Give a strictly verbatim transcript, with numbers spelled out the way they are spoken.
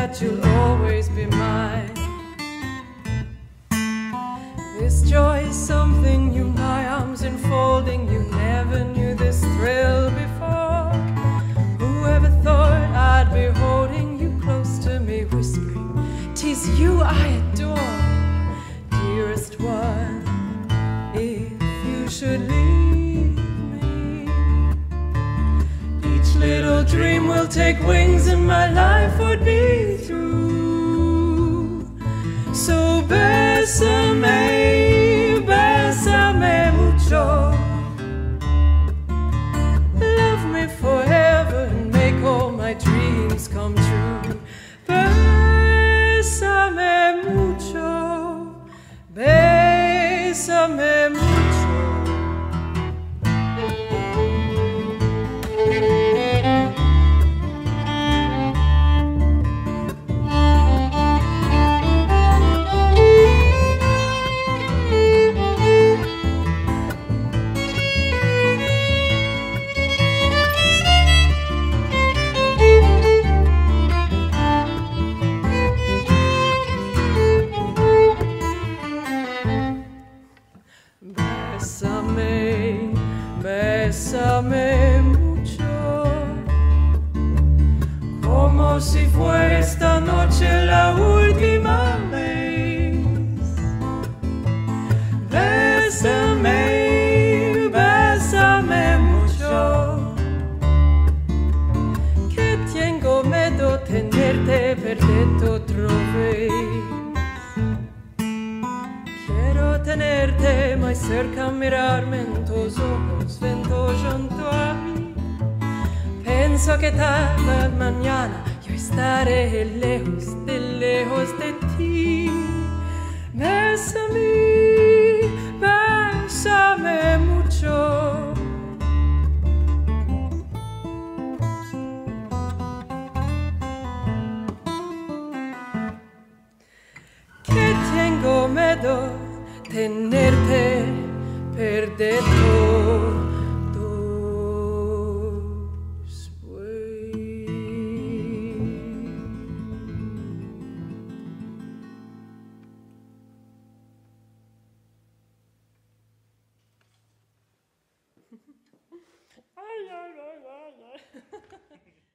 that you'll always be mine. This joy is something new, my arms enfolding you. Never knew this thrill before. Whoever thought I'd be holding you close to me, whispering, "'Tis you I adore." Dearest one, if you should leave me, each little dream will take wings and my life would be through. So bésame, bésame mucho. Love me forever and make all my dreams come true. Bésame mucho, bésame mucho. Bésame, bésame mucho, como si fuera esta noche la última vez. Bésame, bésame mucho, que tengo miedo tenerte, perderte otra vez. Quiero tenerte más cerca, mirarme en tus ojos, vento junto a mí. Pienso que tal mañana yo estaré lejos, de lejos de ti. Bésame, bésame mucho. Que tengo miedo tenerte, perder todo después. Ay, ay, ay, ay, ay.